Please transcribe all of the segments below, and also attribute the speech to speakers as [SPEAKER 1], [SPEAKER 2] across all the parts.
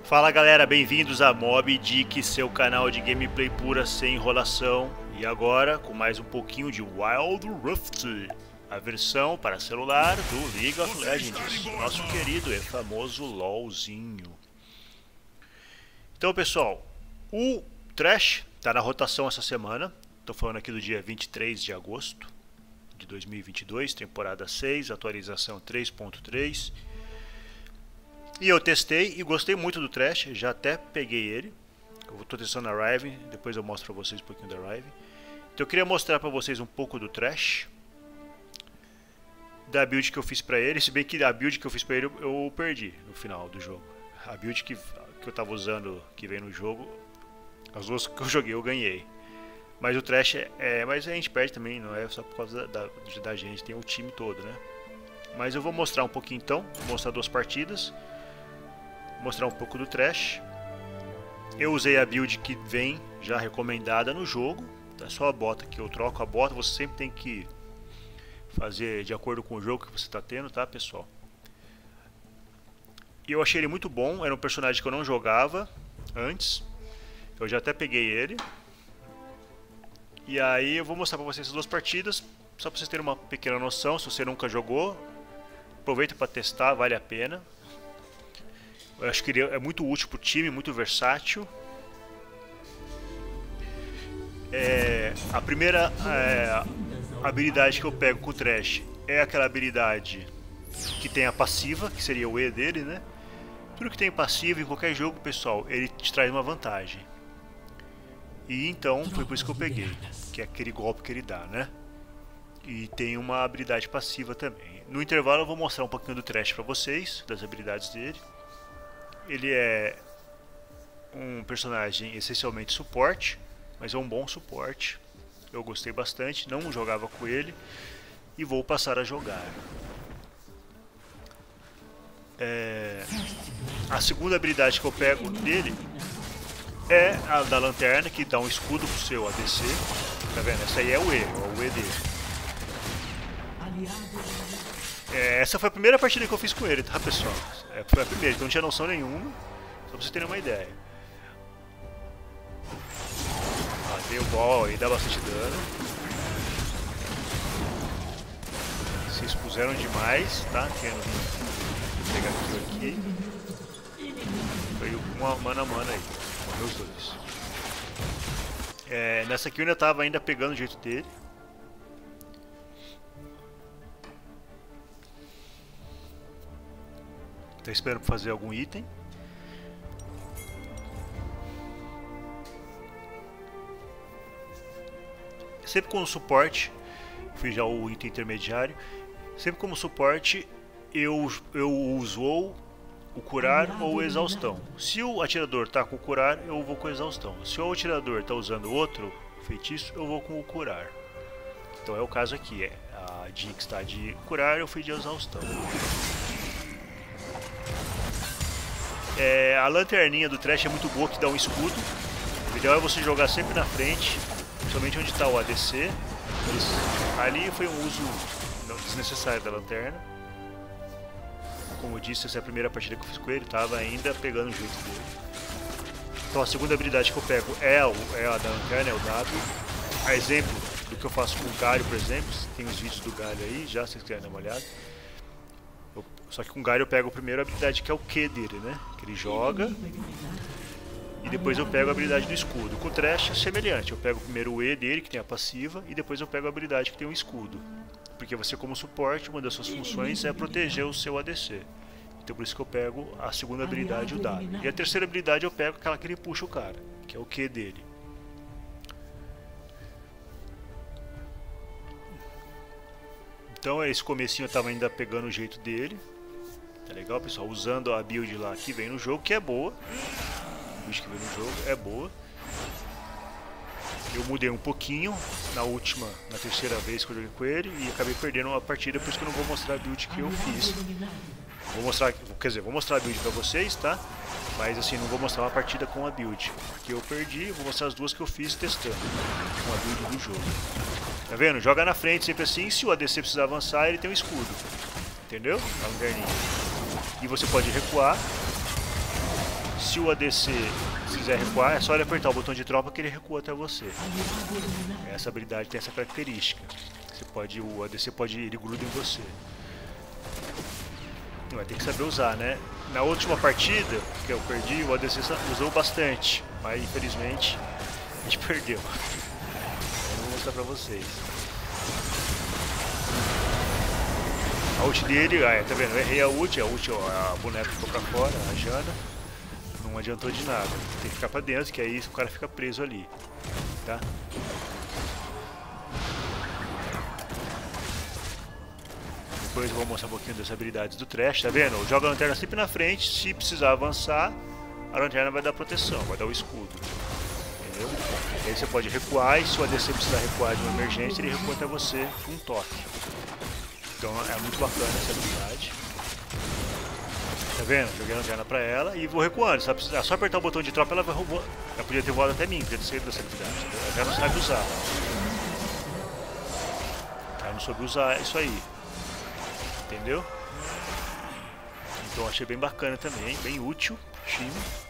[SPEAKER 1] Fala galera, bem-vindos a Mob Dick, seu canal de gameplay pura sem enrolação. E agora com mais um pouquinho de Wild Rift, a versão para celular do League of Legends, nosso querido e famoso LOLzinho. Então pessoal, o Thresh está na rotação essa semana. Estou falando aqui do dia 23 de agosto de 2022, temporada 6, atualização 3.3. E eu testei e gostei muito do Thresh, já até peguei ele. Eu estou testando a Riven, depois eu mostro para vocês um pouquinho da Riven. Então eu queria mostrar para vocês um pouco do Thresh, da build que eu fiz para ele, se bem que a build que eu fiz para ele eu perdi no final do jogo. A build que eu estava usando, que veio no jogo, as duas que eu joguei eu ganhei. Mas o Thresh mas a gente perde também, não é só por causa da gente, tem o time todo, né? Mas eu vou mostrar um pouquinho então, vou mostrar duas partidas. Mostrar um pouco do Thresh. Eu usei a build que vem já recomendada no jogo. É só a bota que eu troco a bota. Você sempre tem que fazer de acordo com o jogo que você está tendo, tá pessoal? E eu achei ele muito bom. Era um personagem que eu não jogava antes. Eu já até peguei ele. E aí eu vou mostrar para vocês as duas partidas, só para vocês terem uma pequena noção. Se você nunca jogou, aproveita para testar, vale a pena. Eu acho que ele é muito útil para o time, muito versátil. A primeira habilidade que eu pego com o Thresh é aquela habilidade que tem a passiva, que seria o E dele, né? Tudo que tem passiva em qualquer jogo, pessoal, ele te traz uma vantagem. E então foi por isso que eu peguei, que é aquele golpe que ele dá, né? E tem uma habilidade passiva também. No intervalo eu vou mostrar um pouquinho do Thresh para vocês, das habilidades dele. Ele é um personagem essencialmente suporte, mas é um bom suporte. Eu gostei bastante, não jogava com ele e vou passar a jogar. A segunda habilidade que eu pego dele é a da lanterna, que dá um escudo pro seu ADC. Tá vendo? Essa aí é o E dele. Essa foi a primeira partida que eu fiz com ele, tá pessoal? Foi a primeira, então não tinha noção nenhuma, só pra vocês terem uma ideia. Dei o ball aí, dá bastante dano. Se expuseram demais, tá? Querendo pegar aqui. Foi uma mano a mano aí, morreu os dois. Nessa aqui eu ainda tava pegando o jeito dele. Tô esperando fazer algum item. Sempre como suporte, fiz já o item intermediário. Sempre como suporte eu uso ou o curar ou exaustão. Se o atirador tá com o curar, eu vou com exaustão. Se o atirador tá usando outro feitiço, eu vou com o curar. Então é o caso aqui, a Jinx está de curar, eu fui de exaustão. A lanterninha do Thresh é muito boa, que dá um escudo. O ideal é você jogar sempre na frente, somente onde está o ADC. Ali foi um uso desnecessário da lanterna. Como eu disse, essa é a primeira partida que eu fiz com ele, estava ainda pegando o jeito dele. Então a segunda habilidade que eu pego é a da lanterna, é o W. A exemplo do que eu faço com o Galio, por exemplo, tem os vídeos do Galio aí, já se vocês quiserem dar uma olhada. Só que com o Galio eu pego a primeira habilidade, que é o Q dele, né? Que ele joga. E depois eu pego a habilidade do escudo. Com o Thresh é semelhante. Eu pego primeiro o E dele, que tem a passiva, e depois eu pego a habilidade que tem o escudo. Porque você, como suporte, uma das suas funções é proteger o seu ADC. Então por isso que eu pego a segunda habilidade, o W. E a terceira habilidade eu pego aquela que ele puxa o cara, que é o Q dele. Então esse comecinho eu tava ainda pegando o jeito dele. Tá legal, pessoal? Usando a build lá que vem no jogo, que é boa. A build que vem no jogo é boa. Eu mudei um pouquinho na terceira vez que eu joguei com ele e acabei perdendo uma partida, por isso que eu não vou mostrar a build que eu fiz. Vou mostrar a build pra vocês, tá? Mas assim, não vou mostrar uma partida com a build, porque eu perdi, vou mostrar as duas que eu fiz testando com a build do jogo. Tá vendo? Joga na frente sempre assim, se o ADC precisar avançar, ele tem um escudo. Entendeu? A lanterninha. E você pode recuar Se o ADC quiser recuar, é só ele apertar o botão de tropa que ele recua até você. Essa habilidade tem essa característica. O ADC ele gruda em você. Vai ter que saber usar, né? Na última partida que eu perdi, o ADC usou bastante, mas infelizmente a gente perdeu. Eu vou mostrar pra vocês. A ult dele, tá vendo? Eu errei a ult, a boneca ficou pra fora, a Jana. Não adiantou de nada. Tem que ficar pra dentro, que aí o cara fica preso ali. Tá? Depois eu vou mostrar um pouquinho das habilidades do Thresh, tá vendo? Joga a lanterna sempre na frente, se precisar avançar, a lanterna vai dar proteção, vai dar o escudo. Entendeu? E aí você pode recuar, e se o ADC precisar recuar de uma emergência, ele recua até você com um toque. Então é muito bacana essa habilidade. Tá vendo? Joguei a lanterna pra ela e vou recuando. É só apertar o botão de tropa, ela vai roubar. Ela podia ter voado até mim, podia ter saído dessa habilidade. Ela já não sabe usar. Ela não soube usar isso aí. Entendeu? Então achei bem bacana também, bem útil pro time.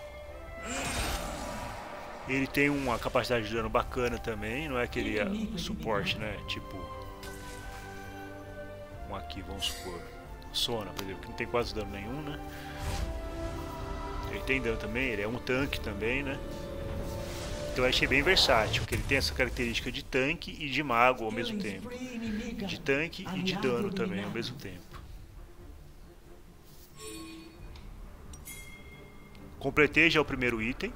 [SPEAKER 1] Ele tem uma capacidade de dano bacana também, não é aquele suporte, né? Tipo, aqui, vamos supor, Sona, por exemplo, que não tem quase dano nenhum, né? Ele tem dano também, ele é um tanque também, né? Então eu achei bem versátil, porque ele tem essa característica de tanque e de mago ao mesmo tempo. De tanque e de dano também ao mesmo tempo. Completei já o primeiro item,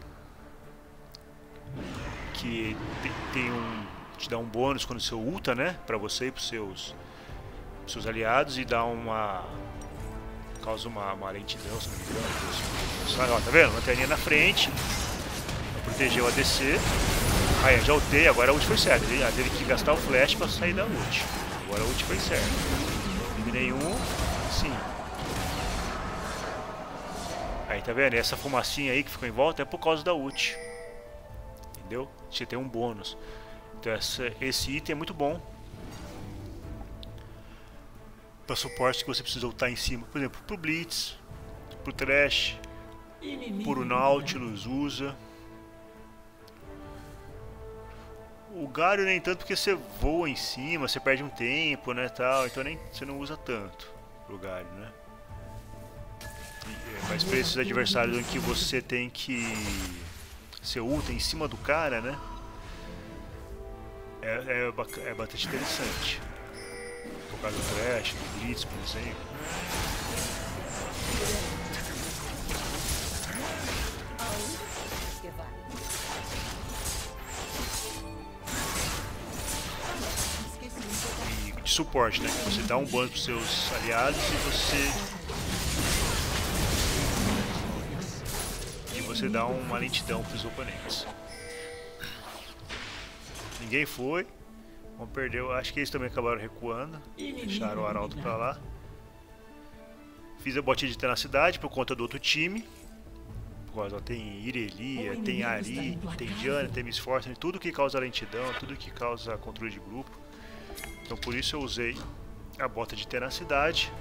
[SPEAKER 1] que te dá um bônus quando você ulta, né? Pra você e pros seus aliados, e dá causa uma lentidão, se não me engano. Ó, tá vendo? Lanterninha na frente. Proteger o ADC. Aí, já ultei, agora a ult foi certa. Ele teve que gastar o flash pra sair da ult. Agora a ult foi certa. Eliminei um, sim. Aí, tá vendo? Essa fumacinha aí que ficou em volta é por causa da ult. Entendeu? Você tem um bônus. Então esse item é muito bom para suporte que você precisa ultar em cima. Por exemplo, pro Blitz, pro Thresh, pro Nautilus usa. O Galio nem tanto, porque você voa em cima, você perde um tempo, né, tal, então você não usa tanto pro Galio, né? Mas para esses adversários em que você tem que ser ulta em cima do cara, né? É bastante interessante. Por causa do Thresh, do Blitz, por exemplo. E de suporte, né? Você dá um bônus para seus aliados e você dá uma lentidão para os oponentes. Ninguém foi. Vamos perder. Acho que eles também acabaram recuando. Deixaram o Arauto pra lá. Fiz a botinha de tenacidade por conta do outro time. Por causa, tem Irelia, tem Ari, tem Diana, tem Miss Fortune, tudo que causa lentidão, tudo que causa controle de grupo. Então por isso eu usei a bota de tenacidade.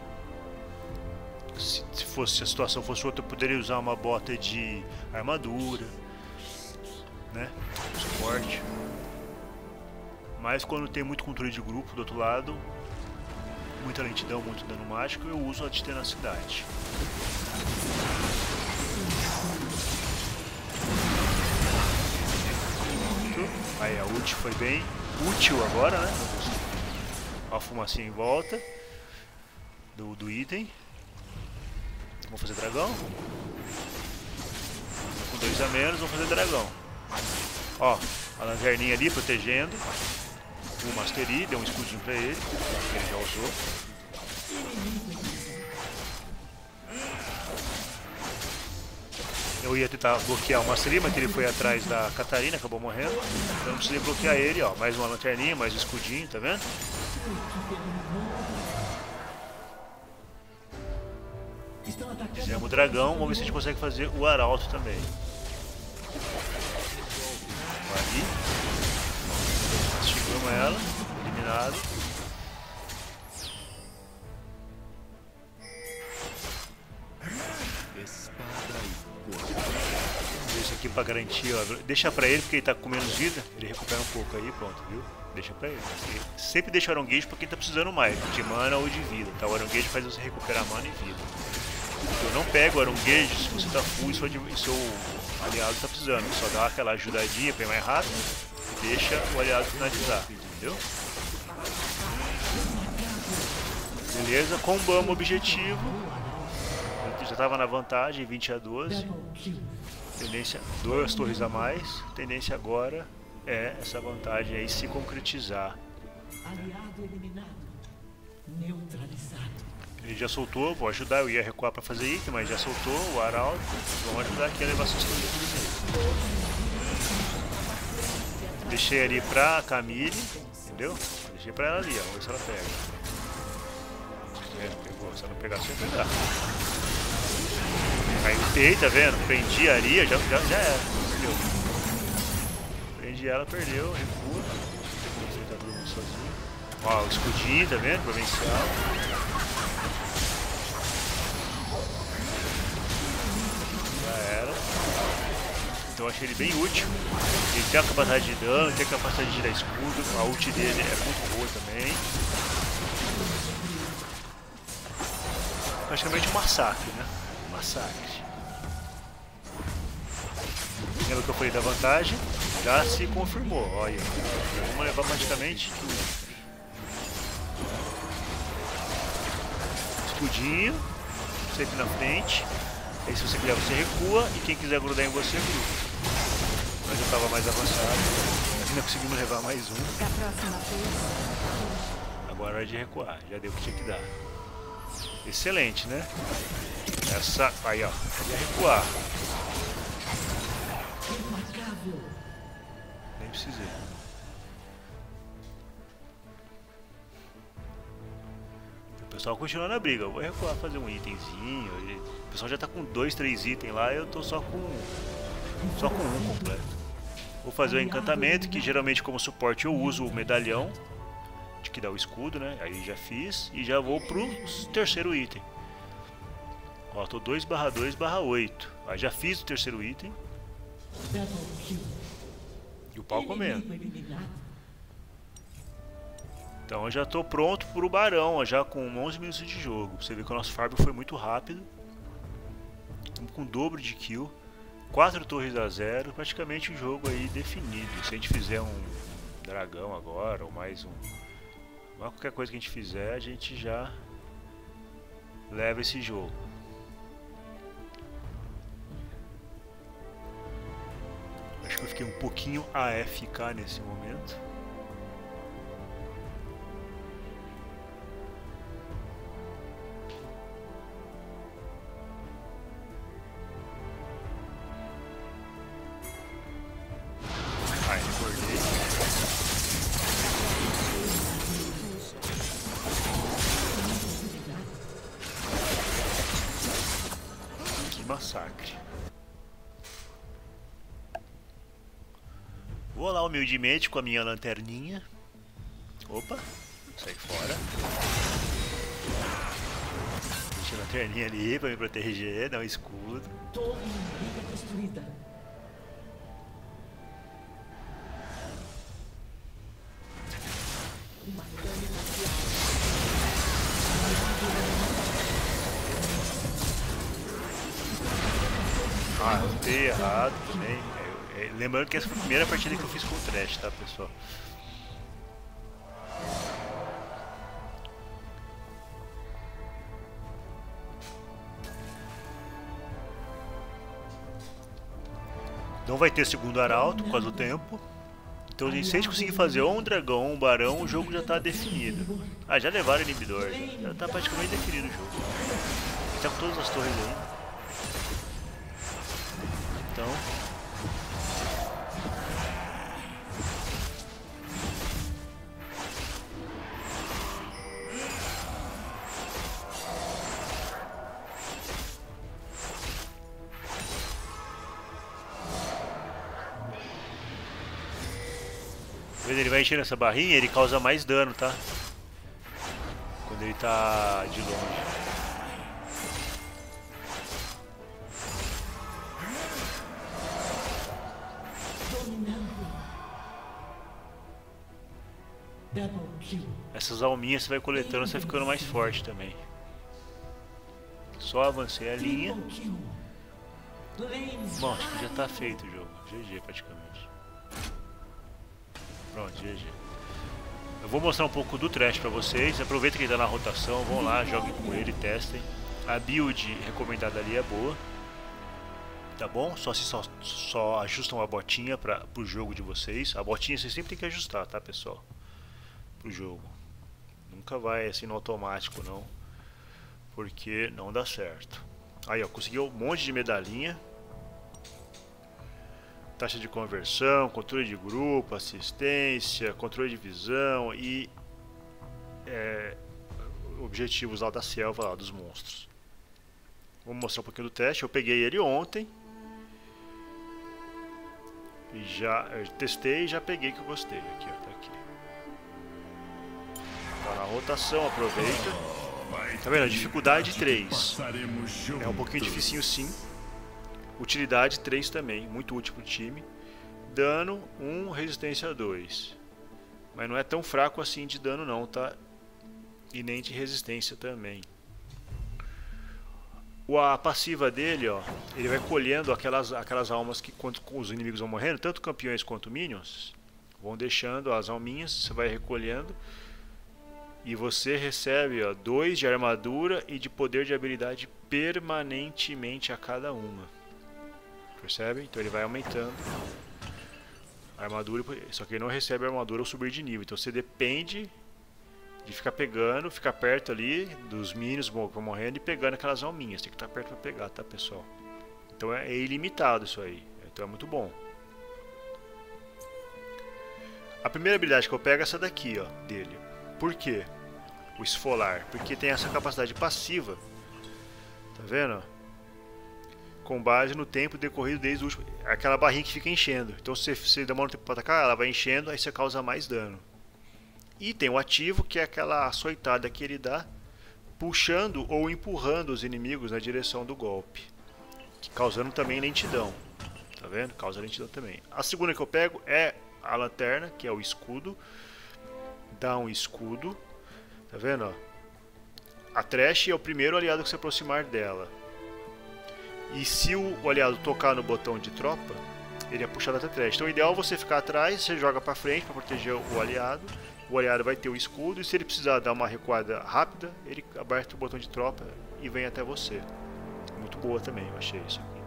[SPEAKER 1] Se a situação fosse outra, eu poderia usar uma bota de armadura, né? Suporte. Mas quando tem muito controle de grupo do outro lado, muita lentidão, muito dano mágico, eu uso a de tenacidade. Aí a ult foi bem útil agora, né? A fumacinha em volta do item. Vamos fazer dragão. Com 2 a menos, vamos fazer dragão. Ó, a lanterninha ali protegendo. O Mastery deu um escudinho pra ele, que ele já usou. Eu ia tentar bloquear o Mastery, mas ele foi atrás da Catarina, acabou morrendo. Então não precisei bloquear ele, ó. Mais uma lanterninha, mais um escudinho, tá vendo? Fizemos o dragão, vamos ver se a gente consegue fazer o Arauto também. Ali. Mastigamos ela, eliminado. Deixa aqui pra garantir, ó. Deixa pra ele porque ele tá com menos vida. Ele recupera um pouco aí, pronto, viu? Deixa pra ele. Sempre deixa o Aronguejo pra quem tá precisando mais, de mana ou de vida, tá? O Aronguejo faz você recuperar mana e vida. Eu não pego o Aronguejo se você tá full e seu aliado tá precisando. Só dá aquela ajudadinha pra ir mais rápido e deixa o aliado finalizar, entendeu? Beleza, combamos o objetivo. Eu já estava na vantagem, 20 a 12. Tendência, 2 torres a mais. Tendência agora é essa vantagem aí se concretizar.
[SPEAKER 2] Aliado eliminado. Neutralizado.
[SPEAKER 1] Ele já soltou, vou ajudar, eu ia recuar para fazer item, mas já soltou o Arauto. Vamos ajudar aqui a levar essas torres tudo. Deixei ali pra Camille, entendeu? Deixei pra ela ali, ó. Vamos ver se ela pega. Pegou, se ela não pegar, você vai pegar. Aí o Tei, tá vendo? Prendi a Aria, já era. Perdeu. Prendi ela, perdeu, recua. Tá todo mundo sozinho. Ó, o escudinho, tá vendo? Provincial. Já era. Então eu achei ele bem útil. Ele tem a capacidade de dano, tem a capacidade de girar escudo. A ult dele é muito boa também. Praticamente um massacre, né? Um massacre. Lembra que eu falei da vantagem? Já se confirmou, olha. Vamos levar praticamente tudo. Escudinho, sempre na frente. Aí se você quiser você recua e quem quiser grudar em você gruda. Mas eu estava mais avançado. Ainda conseguimos levar mais um. Agora é hora de recuar, já deu o que tinha que dar. Excelente, né? Essa. Aí, ó. Ia recuar. Nem precisei. O pessoal continua na briga. Eu vou recuar, fazer um itemzinho. O pessoal já tá com 2, 3 itens lá. Eu tô só com um completo. Vou fazer o encantamento, que geralmente como suporte eu uso o medalhão. De que dá o escudo, né? Aí já fiz e já vou pro terceiro item. Ó, tô 2/2/8. Aí já fiz o terceiro item. E o pau comendo. Então eu já tô pronto pro Barão, ó, já com 11 minutos de jogo. Você vê que o nosso farm foi muito rápido. Estamos com o dobro de kill. 4 torres a 0. Praticamente o jogo aí definido. Se a gente fizer um dragão agora ou mais um... Qualquer coisa que a gente fizer, a gente já leva esse jogo. Acho que eu fiquei um pouquinho AFK nesse momento. Ai, recordei. Massacre. Vou lá humildemente com a minha lanterninha. Opa, sai fora. Deixa a lanterninha ali pra me proteger, dar um escudo.
[SPEAKER 2] Torre inimiga destruída.
[SPEAKER 1] Ah, eu dei errado também. Lembrando que essa foi a primeira partida que eu fiz com o Trash, tá, pessoal? Não vai ter segundo arauto por causa do tempo. Então, se a gente conseguir fazer ou um dragão ou um barão, o jogo já está definido. Ah, já levaram o inibidor. Já está praticamente definido o jogo. A gente tá com todas as torres aí. Então... ele vai encher essa barrinha, ele causa mais dano, tá? Quando ele tá de longe.
[SPEAKER 2] Double kill.
[SPEAKER 1] Essas alminhas você vai coletando, você vai ficando mais forte também. Só avancei a linha.
[SPEAKER 2] Triple kill. Lane
[SPEAKER 1] Bom, acho que já tá feito o jogo. GG praticamente. Pronto, GG. Eu vou mostrar um pouco do Thresh pra vocês. Aproveita que ele tá na rotação, vão lá, joguem com ele, testem. A build recomendada ali é boa. Tá bom? Só ajustam a botinha pro jogo de vocês. A botinha vocês sempre tem que ajustar, tá, pessoal? Pro jogo. Nunca vai assim no automático, não. Porque não dá certo. Aí, ó, conseguiu um monte de medalhinha. Taxa de conversão, controle de grupo, assistência, controle de visão e objetivos lá da selva, lá dos monstros. Vou mostrar um pouquinho do teste. Eu peguei ele ontem. E eu testei e já peguei que eu gostei. Aqui, ó, tá aqui. Tá na rotação, aproveita. Tá vendo? Dificuldade 3. É um pouquinho dificinho sim. Utilidade 3 também, muito útil pro time. Dano 1, resistência 2. Mas não é tão fraco assim de dano não, tá? E nem de resistência também. A passiva dele, ó, ele vai colhendo aquelas almas que quando os inimigos vão morrendo, tanto campeões quanto minions, vão deixando as alminhas, você vai recolhendo e você recebe, ó, 2 de armadura e de poder de habilidade permanentemente a cada uma. Percebe? Então ele vai aumentando a armadura, só que ele não recebe a armadura ao subir de nível, então você depende de ficar pegando, ficar perto ali dos minions que vão morrendo e pegando aquelas alminhas. Tem que estar perto para pegar, tá, pessoal? Então é ilimitado isso aí. Então é muito bom. A primeira habilidade que eu pego é essa daqui, ó, dele. Por quê? O esfolar. Porque tem essa capacidade passiva. Tá vendo? Com base no tempo decorrido desde o último. Aquela barrinha que fica enchendo. Então se você demora um tempo para atacar, ela vai enchendo, aí você causa mais dano. E tem o ativo, que é aquela açoitada que ele dá, puxando ou empurrando os inimigos na direção do golpe, causando também lentidão. Tá vendo? Causa lentidão também. A segunda que eu pego é a lanterna, que é o escudo. Dá um escudo. Tá vendo? Ó? A Thresh é o primeiro aliado que se aproximar dela. E se o aliado tocar no botão de tropa, ele é puxado até a Thresh. Então o ideal é você ficar atrás, você joga pra frente para proteger o aliado. O aliado vai ter o escudo e se ele precisar dar uma recuada rápida, ele aperta o botão de tropa e vem até você. Muito boa também, eu achei isso aqui.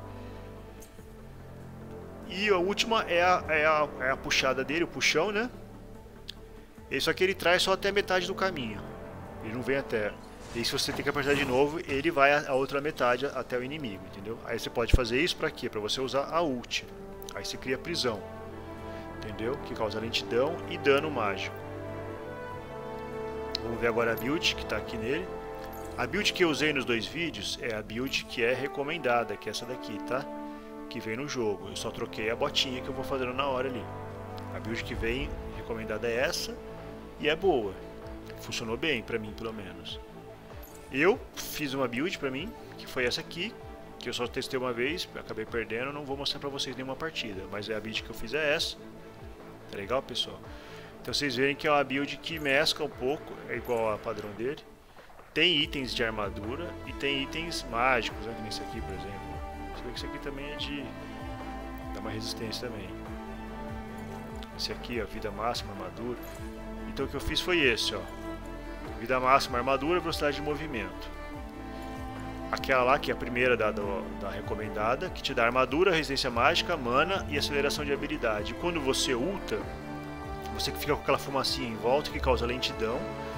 [SPEAKER 1] E a última é a puxada dele, o puxão, né? Só que ele traz só até a metade do caminho. Ele não vem até. E se você tem que apertar de novo, ele vai a outra metade até o inimigo, entendeu? Aí você pode fazer isso pra quê? Pra você usar a ult. Aí você cria prisão. Entendeu? Que causa lentidão e dano mágico. Vamos ver agora a build que está aqui nele. A build que eu usei nos 2 vídeos é a build que é recomendada, que é essa daqui, tá? Que vem no jogo. Eu só troquei a botinha que eu vou fazendo na hora ali. A build que vem recomendada é essa e é boa. Funcionou bem pra mim, pelo menos. Eu fiz uma build pra mim, que foi essa aqui, que eu só testei uma vez, acabei perdendo, não vou mostrar pra vocês nenhuma partida. Mas a build que eu fiz é essa. Tá legal, pessoal? Então vocês verem que é uma build que mescla um pouco, é igual a padrão dele. Tem itens de armadura e tem itens mágicos, né? Que nem esse aqui, por exemplo. Você vê que esse aqui também é de... dá uma resistência também. Esse aqui, ó, vida máxima, armadura. Então o que eu fiz foi esse, ó. Vida máxima, armadura, velocidade de movimento. Aquela lá, que é a primeira da recomendada, que te dá armadura, resistência mágica, mana e aceleração de habilidade. E quando você ulta, você fica com aquela fumacinha em volta que causa lentidão.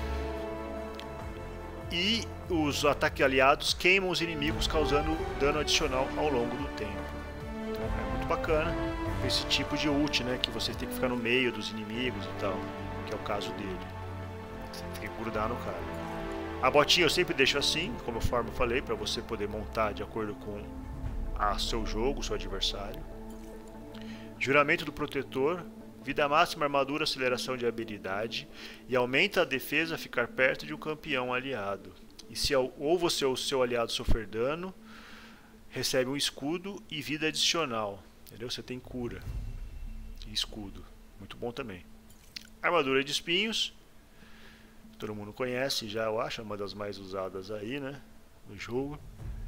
[SPEAKER 1] E os ataques aliados queimam os inimigos, causando dano adicional ao longo do tempo. Então é muito bacana esse tipo de ult, né? Que você tem que ficar no meio dos inimigos e tal. Que é o caso dele. Você tem que grudar no cara. A botinha eu sempre deixo assim, conforme eu falei, para você poder montar de acordo com seu jogo, seu adversário. Juramento do protetor. Vida máxima, armadura, aceleração de habilidade e aumenta a defesa a ficar perto de um campeão aliado. E se ou você ou o seu aliado sofrer dano, recebe um escudo e vida adicional. Entendeu? Você tem cura e escudo. Muito bom também. Armadura de espinhos. todo mundo conhece já, eu acho, é uma das mais usadas aí, né, no jogo.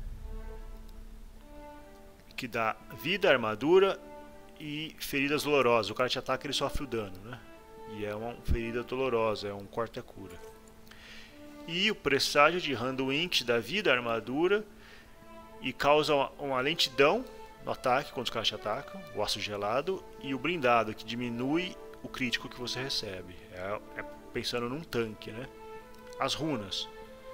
[SPEAKER 1] Que dá vida, armadura e feridas dolorosas. O cara te ataca, ele sofre o dano, né? E é uma ferida dolorosa, é um corta-cura. E o presságio de Randuin, que dá vida, armadura e causa uma lentidão no ataque quando os caras te atacam, o aço gelado, e o blindado, que diminui o crítico que você recebe. É pensando num tanque, né? As runas.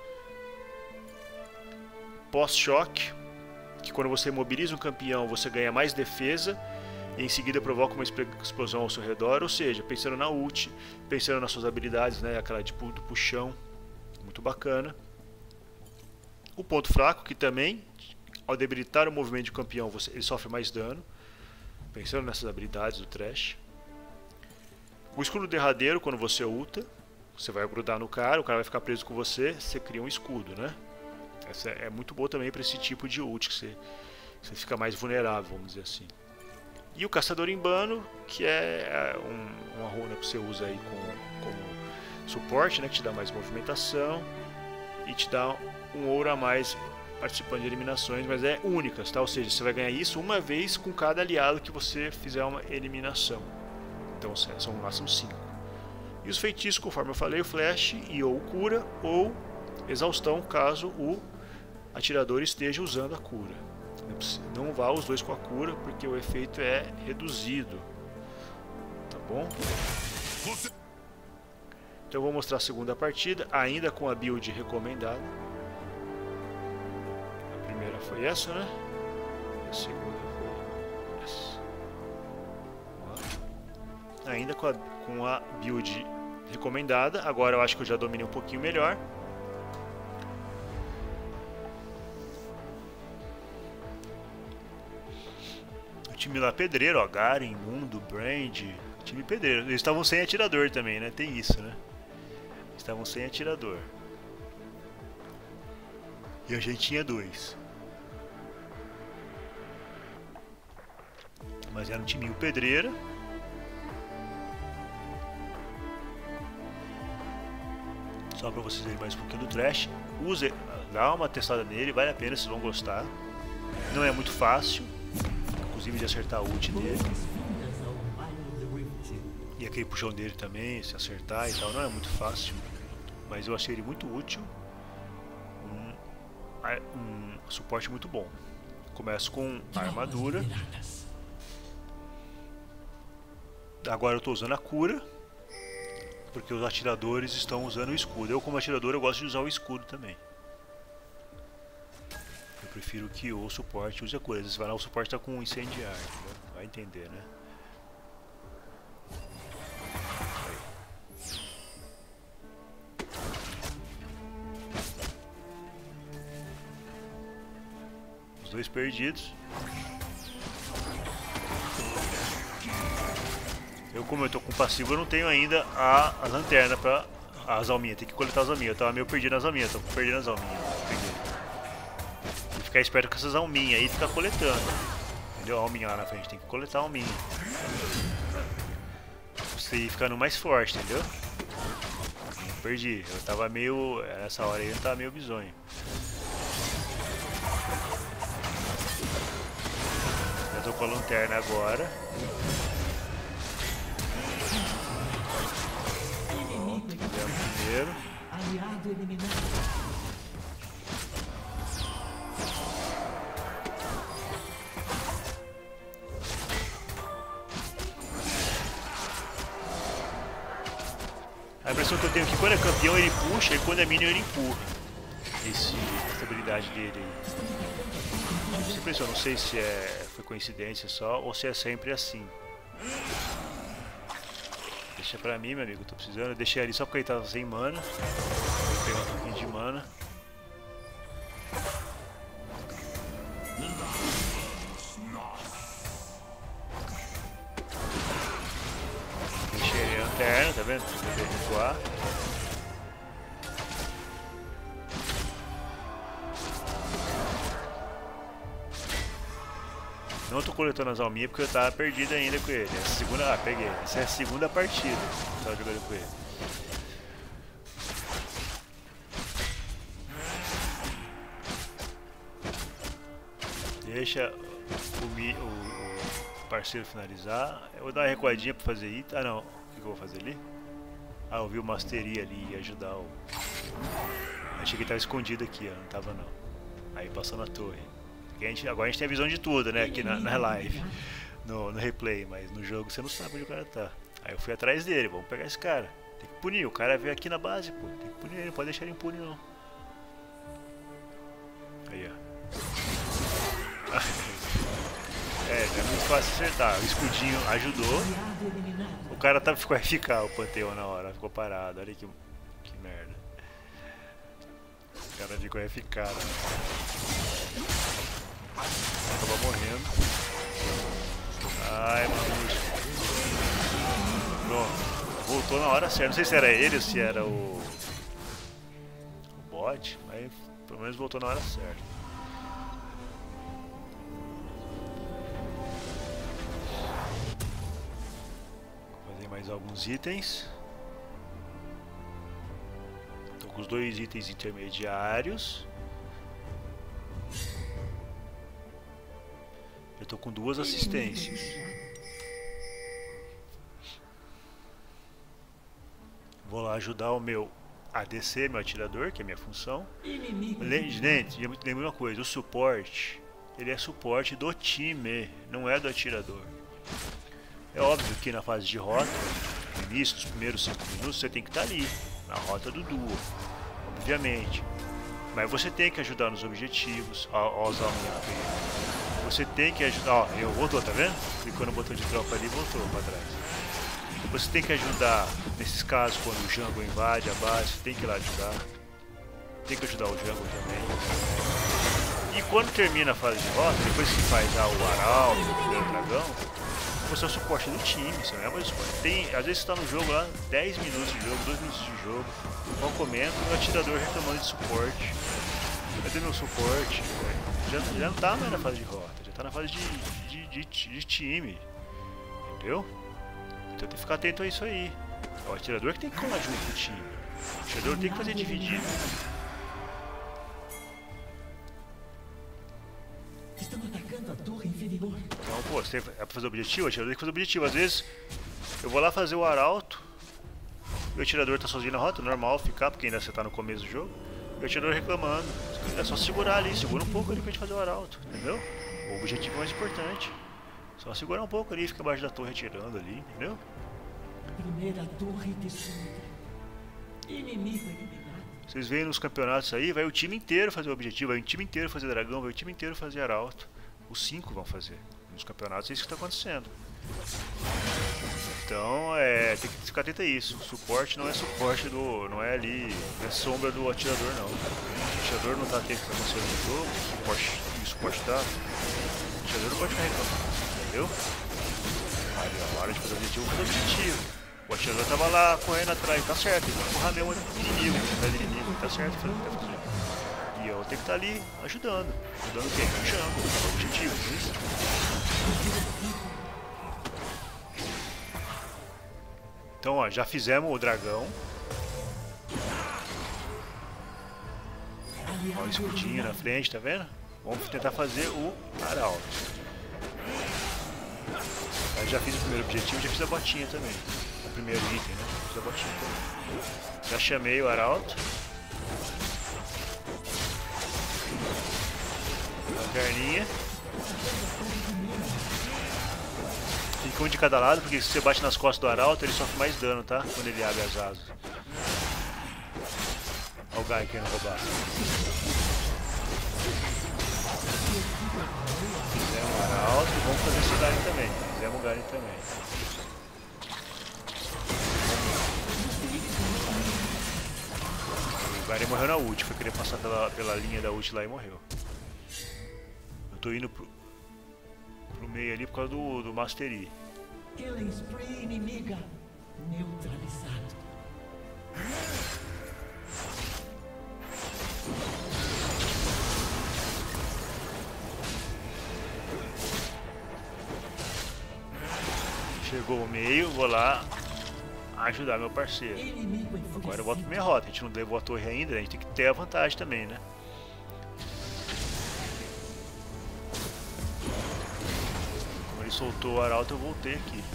[SPEAKER 1] Pós-choque, que quando você imobiliza um campeão, você ganha mais defesa e em seguida provoca uma explosão ao seu redor, ou seja, pensando na ult, pensando nas suas habilidades, né? Aquela tipo do puxão, muito bacana. O ponto fraco, que também, ao debilitar o movimento de campeão, ele sofre mais dano, pensando nessas habilidades do Thresh. O escudo derradeiro, quando você ulta, você vai grudar no cara, o cara vai ficar preso com você, você cria um escudo, né? Essa é muito boa também para esse tipo de ult, que você fica mais vulnerável, vamos dizer assim. E o Caçador Imbano, que é uma runa que você usa aí como suporte, né? Que te dá mais movimentação e te dá um ouro a mais participando de eliminações, mas é únicas, tá? Ou seja, você vai ganhar isso uma vez com cada aliado que você fizer uma eliminação. Então são no máximo 5. E os feitiços, conforme eu falei, o flash e ou cura ou exaustão, caso o atirador esteja usando a cura. Não vá os dois com a cura, porque o efeito é reduzido. Tá bom? Então eu vou mostrar a segunda partida, ainda com a build recomendada. A primeira foi essa, né? A segunda foi essa. Ainda com a build recomendada. Agora eu acho que eu já dominei um pouquinho melhor. O time lá pedreiro, ó, Garen, Mundo, Brand, time pedreiro. Eles estavam sem atirador também, né? Tem isso, né? Estavam sem atirador. E a gente tinha 2. Mas era um timinho pedreira. Só pra vocês verem mais um pouquinho do Thresh. Use, dá uma testada nele, vale a pena, vocês vão gostar. Não é muito fácil, inclusive de acertar a ult dele. E aquele puxão dele também, se acertar e tal, não é muito fácil. Mas eu achei ele muito útil. Um suporte muito bom. Começo com a armadura. Agora eu estou usando a cura, porque os atiradores estão usando o escudo. Eu, como atirador, eu gosto de usar o escudo também. Eu prefiro que o suporte use a cura. Às vezes vai lá, o suporte está com um incendiário, né? Vai entender, né? Os dois perdidos. Eu, como eu tô com passivo, eu não tenho ainda a lanterna para as alminhas. Tem que coletar as alminhas. Eu tava meio perdido nas alminhas, tô perdendo as alminhas. Peguei. Tem que ficar esperto com essas alminhas aí e ficar coletando. Entendeu? A alminha lá na frente, tem que coletar a alminha. Pra você ir ficando mais forte, entendeu? Perdi. Eu tava meio. Nessa hora aí eu tava meio bizonho. Já tô com a lanterna agora.
[SPEAKER 2] Aliado eliminado.
[SPEAKER 1] A impressão que eu tenho é que quando é campeão ele puxa e quando é minion ele empurra. Essa habilidade dele. Essa impressão, não sei se foi coincidência só ou se é sempre assim. Deixa pra mim, meu amigo, eu tô precisando. Eu deixei ali só porque ele tava sem mana. Vou pegar um pouquinho de mana. Deixei ele a lanterna, tá vendo? Vou recuar. Não tô coletando as alminhas porque eu tava perdido ainda com ele. Essa segunda. Ah, peguei. Essa é a segunda partida que eu tava jogando com ele. Deixa o parceiro finalizar. Eu vou dar uma recuadinha pra fazer isso. Ah não, o que eu vou fazer ali? Ah, eu vi o Mastery ali e ajudar o... Achei que ele tava escondido aqui, ó. Não tava não. Aí passou na torre. Agora a gente tem a visão de tudo, né? Aqui na live. No replay, mas no jogo você não sabe onde o cara tá. Aí eu fui atrás dele, vamos pegar esse cara. Tem que punir, o cara veio aqui na base, pô. Tem que punir ele, não pode deixar ele impune não. Aí, ó. É, não é muito fácil acertar. O escudinho ajudou. O cara ficou FK, o Panteão na hora, ficou parado. Olha que merda. O cara ficou FK, né? Acabou morrendo. Ai, mano. Pronto. Voltou na hora certa. Não sei se era ele ou se era o bot, mas pelo menos voltou na hora certa. Vou fazer mais alguns itens. Tô com os 2 itens intermediários. Eu tô com 2 assistências. Vou lá ajudar o meu ADC, meu atirador, que é a minha função. Gente, lembre uma coisa, o suporte, ele é suporte do time, não é do atirador. É óbvio que na fase de rota, no início, nos primeiros 5 minutos, você tem que estar ali, na rota do duo, obviamente. Mas você tem que ajudar nos objetivos, ó, usar o você tem que ajudar, ó, voltou, tá vendo? Clicou no botão de tropa ali e voltou pra trás. Você tem que ajudar, nesses casos, quando o jungle invade a base, você tem que ir lá ajudar. Tem que ajudar o jungle também. E quando termina a fase de rota, depois que faz o Arauto, o dragão, você é o suporte do time, você não é mais o suporte. Às vezes você está no jogo lá, 10 minutos de jogo, 2 minutos de jogo, não comenta, o atirador reclamando de suporte. Cadê meu suporte? Já não tá mais na fase de rota, já tá na fase de time. Entendeu? Então tem que ficar atento a isso aí. É o atirador que tem que colar junto com o time. O atirador tem que fazer dividido.
[SPEAKER 2] Estão atacando a torre inferior.
[SPEAKER 1] Então, pô, você é pra fazer objetivo? O atirador tem que fazer objetivo. Às vezes eu vou lá fazer o arauto e o atirador tá sozinho na rota, normal ficar, porque ainda você tá no começo do jogo. E o atirador reclamando. É só segurar ali, segura um pouco ali pra gente fazer o arauto, entendeu? O objetivo é mais importante. Só segurar um pouco ali, fica abaixo da torre atirando ali, entendeu?
[SPEAKER 2] Primeira torre destruída. Inimigo eliminado.
[SPEAKER 1] Vocês veem nos campeonatos aí, vai o time inteiro fazer o objetivo, vai o time inteiro fazer dragão, vai o time inteiro fazer arauto. Os 5 vão fazer. Nos campeonatos é isso que está acontecendo. Então tem que ficar atento a isso. O suporte não é suporte do. Não é ali. Não é sombra do atirador não. O atirador não está atento ao que está acontecendo no jogo, o suporte está. O atirador não pode ficar reclamando. Entendeu? Aí, ó, na hora de fazer o objetivo, fazer o objetivo. O atirador tava lá correndo atrás, tá certo, ele vai empurrar mesmo o inimigo, atrás do inimigo, tá certo, fazendo o que tá fazendo. E eu tenho que estar ali ajudando. Ajudando o quê? O jungle, o objetivo, isso. Então, ó, já fizemos o dragão. Ó, o escudinho na frente, tá vendo? Vamos tentar fazer o arauto. Eu já fiz o primeiro objetivo, já fiz a botinha também. O primeiro item, né? Fiz a botinha também. Já chamei o arauto. Lanterninha. Fica um de cada lado, porque se você bate nas costas do arauto, ele sofre mais dano, tá? Quando ele abre as asas. Olha o Guy querendo roubar. Fizemos o arauto e vamos fazer esse Garen também. Fizemos o Garen também. O Garen morreu na ult, foi querer passar pela linha da ult lá e morreu. Eu tô indo pro meio ali por causa do Mastery.
[SPEAKER 2] Killing spree inimiga neutralizado.
[SPEAKER 1] Chegou o meio, vou lá ajudar meu parceiro. Agora eu volto pra minha rota, a gente não levou a torre ainda, a gente tem que ter a vantagem também, né? soltou o arauto, eu voltei aqui.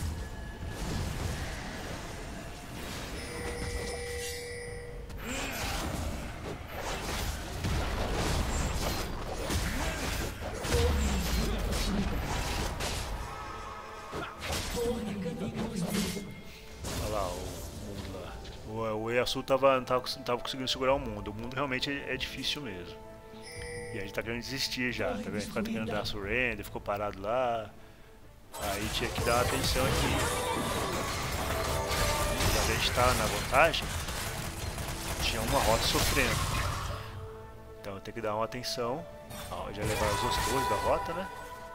[SPEAKER 1] Olha lá o mundo lá. O Ieyasu não tava conseguindo segurar o mundo. O mundo realmente é difícil mesmo. E a gente tá querendo desistir já. Tá vendo? Ficou querendo dar surrender, ficou parado lá. Aí tinha que dar atenção aqui. Quando a gente tá na vantagem, tinha uma rota sofrendo. Então tem que dar uma atenção. Ó, já levar os torres da rota, né?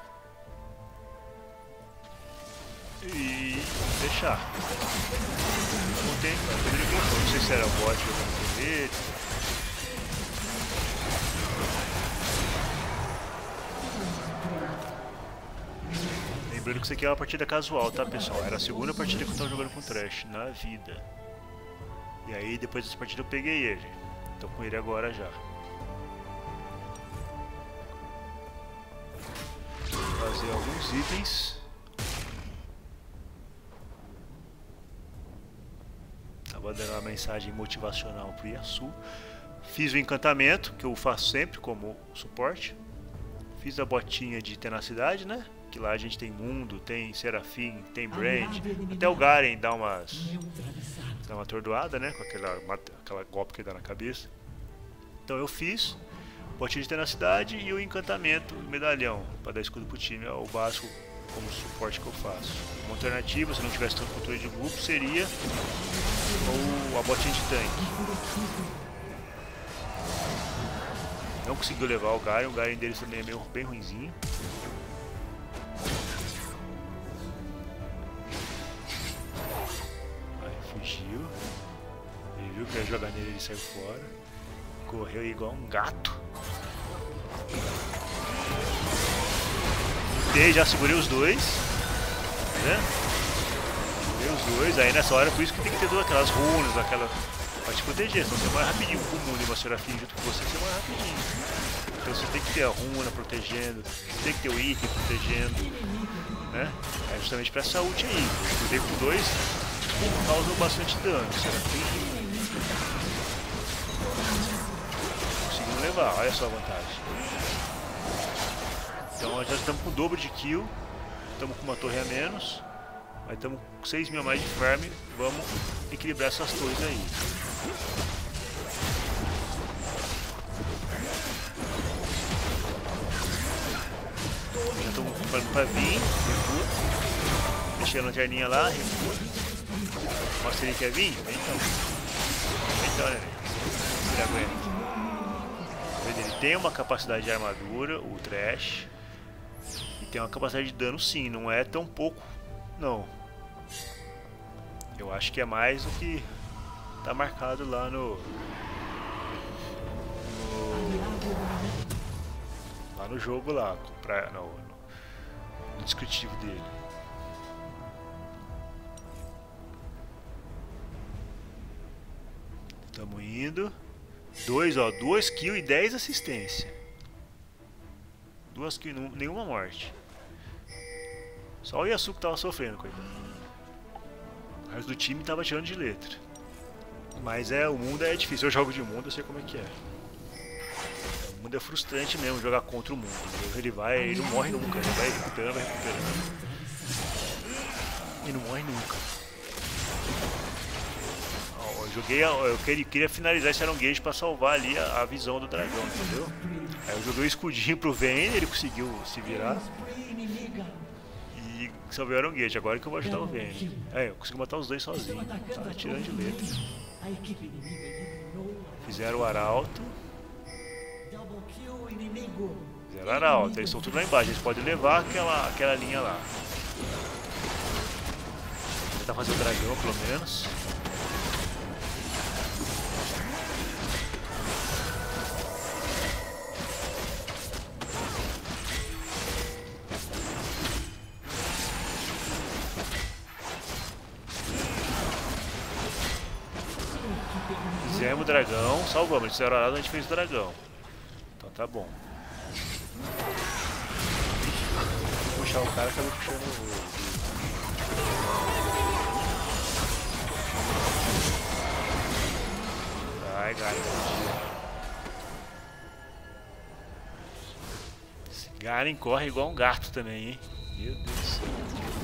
[SPEAKER 1] E deixar. Não tem, não sei se era o bot jogando com ele. Lembrando que isso aqui é uma partida casual, tá, pessoal? Era a segunda partida que eu tava jogando com o Thresh na vida. E aí depois dessa partida eu peguei ele. Tô com ele agora já. Vou fazer alguns itens. Tava dando uma mensagem motivacional pro Ieyasu. Fiz o encantamento, que eu faço sempre como suporte. Fiz a botinha de tenacidade, né? Que lá a gente tem Mundo, tem Serafim, tem Brand. Até o Garen dá uma atordoada, né? Com aquela golpe que dá na cabeça. Então eu fiz botinha de tenacidade e o encantamento, o medalhão, para dar escudo pro time. É o básico como suporte que eu faço. Uma alternativa, se não tivesse tanto controle de grupo, seria a botinha de tanque. Não conseguiu levar o Garen deles também é bem ruinzinho. Aí fugiu. Ele viu que ia jogar nele, ele saiu fora. Correu igual um gato. E já segurei os dois. Né? Segurei os dois. Aí nessa hora, por isso que tem que ter todas aquelas runas, pra te proteger, senão você morre rapidinho com o Mundo e uma Serafim junto com você morre rapidinho. Então você tem que ter a runa protegendo, tem que ter o item protegendo, né? É justamente pra essa ult aí. Eu dei com dois, causou bastante dano. Serafim conseguiu levar, olha só a vantagem. Então nós já estamos com o dobro de kill, estamos com uma torre a menos. Aí estamos com 6.000 a mais de farm, vamos equilibrar essas torres aí. Já estamos preparando para vir, recua. Deixei a lanterninha lá, recua. Mostra se ele quer vir? Vem então. Vem então, né? Ele aguenta. Ele tem uma capacidade de armadura, o Thresh. E tem uma capacidade de dano sim, não é tão pouco. Não. Eu acho que é mais do que tá marcado lá no jogo lá, no descritivo dele. Estamos indo. 2 kills e 10 assistência. 2 kills, nenhuma morte. Só o Ieyasu que tava sofrendo, coitado. O resto do time tava tirando de letra. Mas o mundo é difícil. Eu jogo de mundo, eu sei como é que é. O mundo é frustrante mesmo jogar contra o mundo. Ele não morre nunca, ele vai recuperando, vai recuperando. E não morre nunca. Eu queria finalizar esse Iron Gate pra salvar ali a visão do dragão, entendeu? Aí eu joguei o escudinho pro Vayne, ele conseguiu se virar. E salvei o Iron Gate, agora que eu vou ajudar o Vayne. Eu consegui matar os dois sozinho, tá tirando de letra. Fizeram o arauto. Fizeram o arauto, eles estão tudo lá embaixo, eles podem levar aquela linha lá. Vou tentar fazer o dragão pelo menos. Fizemos o dragão, salvamos, eles fizeram arado, a gente fez o dragão. Então tá bom. deixar o cara, acabou puxando o... Ai, Garen. Esse Garen corre igual um gato também, hein? Meu Deus do céu.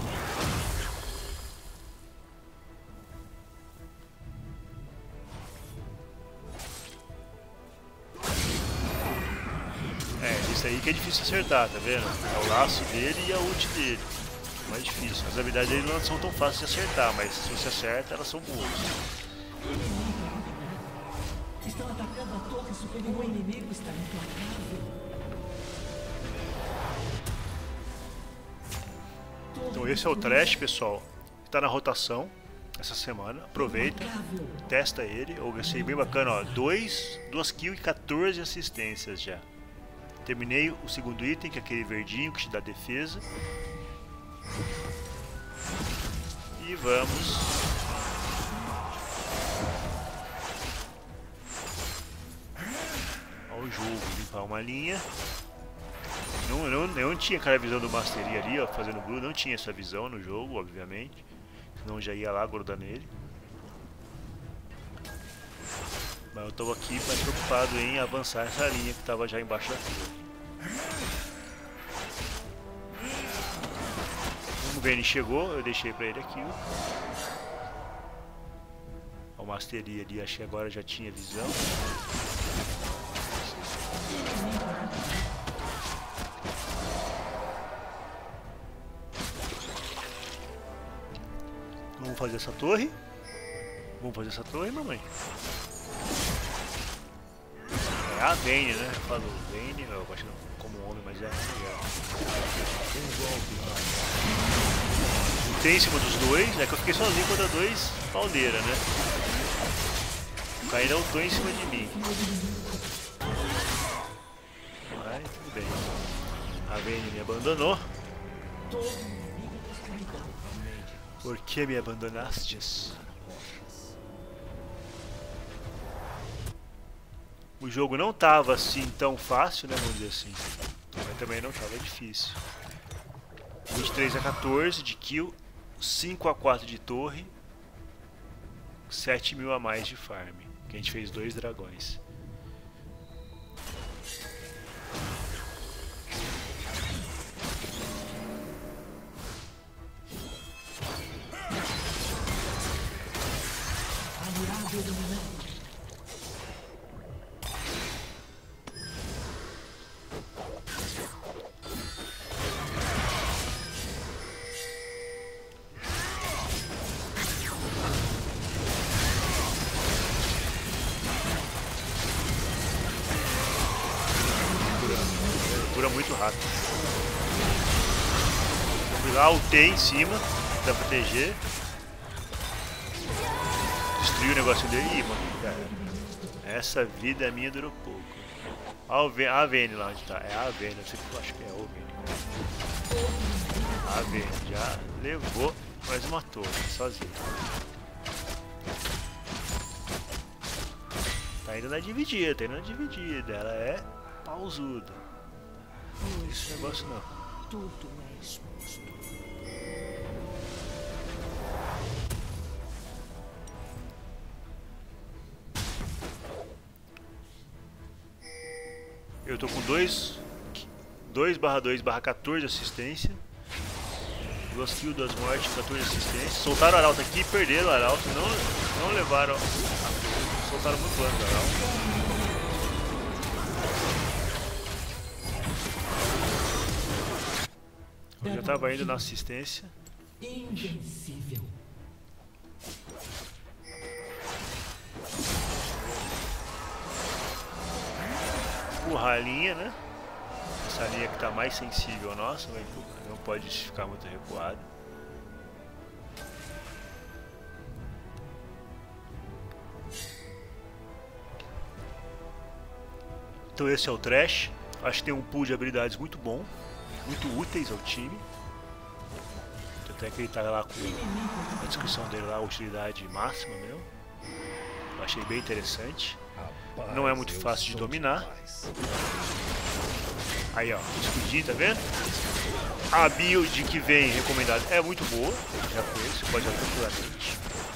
[SPEAKER 1] Isso aí que é difícil acertar, tá vendo? É o laço dele e a ult dele. Mais difícil. As habilidades dele não são tão fáceis de acertar, mas se você acerta, elas são boas.
[SPEAKER 2] Estão atacando a torre superior. O inimigo está implacável.
[SPEAKER 1] Então esse é o Thresh, pessoal. Está na rotação essa semana. Aproveita, testa ele. Eu achei bem bacana, ó. 2 kills e 14 assistências já. Terminei o segundo item, que é aquele verdinho que te dá defesa. E vamos ao jogo, limpar uma linha. Não tinha aquela visão do Mastery ali, ó, fazendo blue, não tinha essa visão no jogo, obviamente. Senão já ia lá grudar nele. Mas eu estou aqui mais preocupado em avançar essa linha que estava já embaixo da torre. O Vayne chegou, eu deixei pra ele aqui. O Mastery ali, acho que agora já tinha visão. Vamos fazer essa torre. Vamos fazer essa torre, mamãe. É a Vayne, né? Eu falo Vayne, eu gosto como homem, mas é legal. Lutei em cima dos dois, é que eu fiquei sozinho contra dois pauleira, né? O Caíra ultou em cima de mim. Mas tudo bem. A Vayne me abandonou. Por que me abandonastes? O jogo não tava assim tão fácil, né, vamos dizer assim. Mas também não tava difícil. 23 a 14 de kill, 5 a 4 de torre, 7.000 a mais de farm. Que a gente fez 2 dragões. Cura muito rápido. Fui lá, ultei em cima pra proteger. Destruiu o negócio dele. Ih, mano, cara. Essa vida minha durou pouco. Olha a Vayne lá onde tá. É a Vayne, eu sempre acho que é o Vayne. A Vayne já levou mais uma torre, sozinha. Tá indo na dividida, tá indo na dividida. Ela é pausuda. Não, esse negócio não.
[SPEAKER 2] Tudo é exposto.
[SPEAKER 1] Eu tô com 2/2/14 assistência. 2 kills, 2 mortes, 14 assistência. Soltaram o Arauto aqui, perderam o Arauto. Não levaram. Soltaram muito antes o Arauto. Eu já tava indo na assistência.
[SPEAKER 2] Invencível.
[SPEAKER 1] Empurrar a linha, né? Essa linha que tá mais sensível a nossa, não pode ficar muito recuado. Então esse é o Thresh. Acho que tem um pool de habilidades muito bom, muito úteis ao time. Até que ele tá lá com a descrição dele lá, a utilidade máxima mesmo. Eu achei bem interessante. Não é muito fácil de dominar. Aí ó, escudinho, tá vendo? A build que vem recomendada é muito boa, já foi, você pode usar tranquilamente.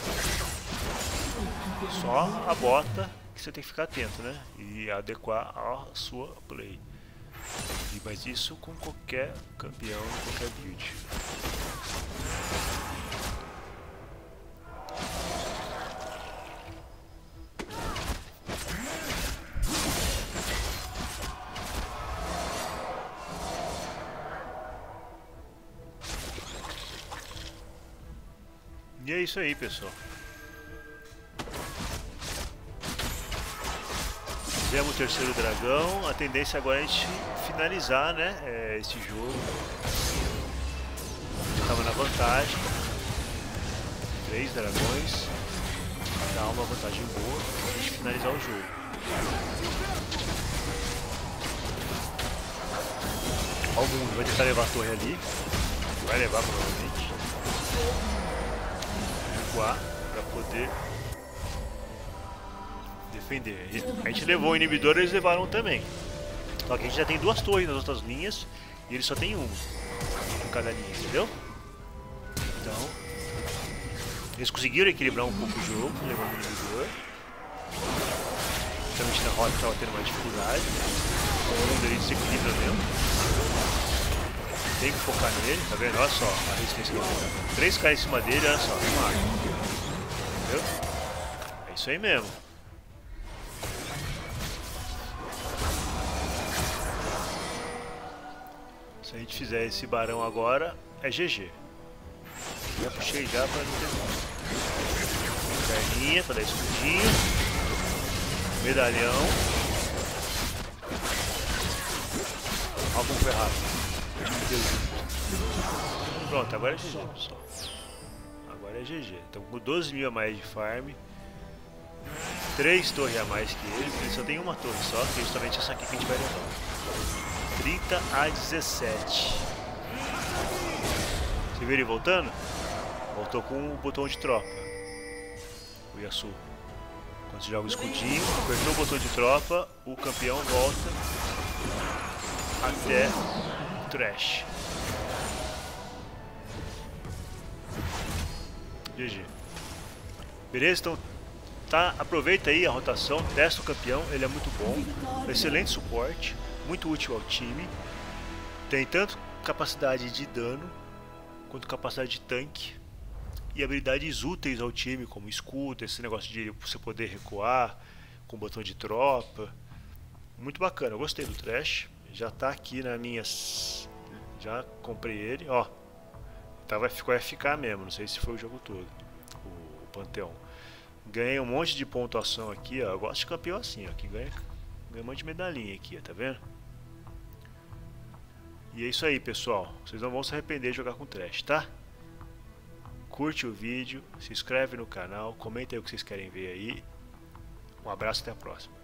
[SPEAKER 1] Só a bota que você tem que ficar atento, né? E adequar a sua play. Mas isso com qualquer campeão, qualquer build. E é isso aí, pessoal. Fizemos o terceiro dragão. A tendência agora é a gente finalizar, né, esse jogo. Estava na vantagem. 3 dragões. Dá uma vantagem boa para a gente finalizar o jogo. Alguns vai tentar levar a torre ali. Vai levar provavelmente. Para poder defender. A gente levou o inibidor, eles levaram também. Só que a gente já tem 2 torres nas outras linhas e eles só tem uma em cada linha, entendeu? Então eles conseguiram equilibrar um pouco o jogo, levando o inibidor. Principalmente na rota estava tendo mais dificuldade. O mundo ele se equilibra mesmo. Tem que focar nele, tá vendo? Olha só a resistência dele. 3 caras em cima dele, olha só. Entendeu? É isso aí mesmo. Se a gente fizer esse barão agora, é GG. Já puxei já pra não ter mais. Perninha pra dar escudinho. Medalhão. Olha como foi rápido. Pronto, agora é GG, pessoal. Agora é GG. Estamos com 12 mil a mais de farm. 3 torres a mais que ele, porque ele só tem uma torre só, que é justamente essa aqui que a gente vai levar. 30 a 17. Você viu ele voltando? Voltou com o botão de tropa. O Yasuo. Quando você joga o escudinho, apertou o botão de tropa, o campeão volta até o Thresh. GG. Beleza? Então tá, aproveita aí a rotação, testa o campeão, ele é muito bom, excelente suporte, muito útil ao time. Tem tanto capacidade de dano quanto capacidade de tanque e habilidades úteis ao time, como escudo, esse negócio de você poder recuar com o botão de tropa. Muito bacana, eu gostei do Thresh. Já tá aqui na minhas... Já comprei ele, ó. Vai ficar mesmo, não sei se foi o jogo todo, o Panteão. Ganhei um monte de pontuação aqui, ó. Eu gosto de campeão assim, ó, que ganha um monte de medalhinha aqui, ó, tá vendo? E é isso aí, pessoal. Vocês não vão se arrepender de jogar com Thresh, tá? Curte o vídeo, se inscreve no canal, comenta aí o que vocês querem ver aí. Um abraço, até a próxima.